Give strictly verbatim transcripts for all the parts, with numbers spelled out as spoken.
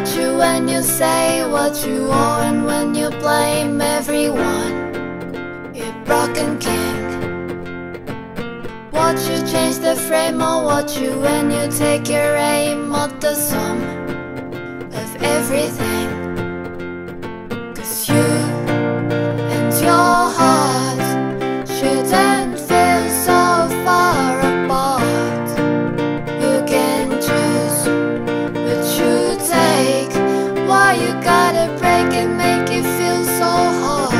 what you when you say what you are, and when you blame everyone, you're broken king. What you change the frame, or what you when you take your aim at the sum of everything. Cause you and your heart shouldn't feel so far apart. You can choose what you take. Why you gotta break and make it feel so hard?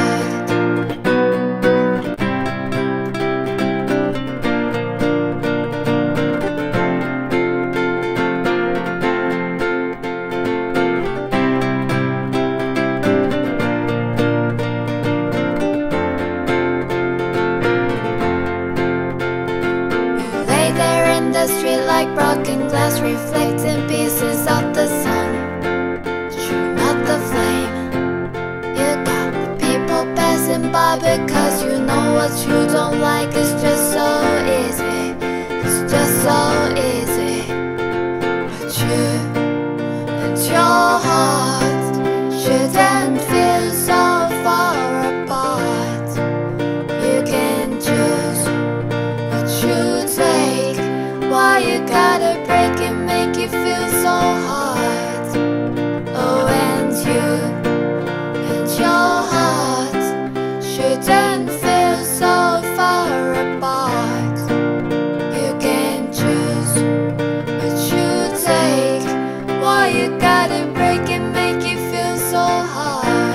The street like broken glass, reflecting pieces of the sun. Shoot out the flame. You got the people passing by because you know what you don't like. It's just so easy, it's just so easy. But you and your heart shouldn't feel so far apart. You can choose what you take. Why you gotta break and make it feel so hard? Oh, and you and your heart shouldn't feel so far apart. You can choose what you take. Why you gotta break and make it feel so hard?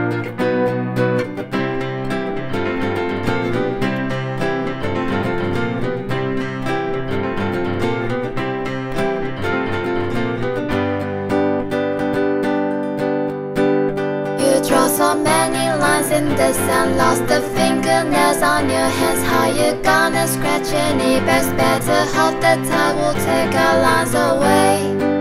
Draw so many lines in the sand, lost the fingernails on your hands. How you gonna scratch any best? Better hope that time will take our lines away.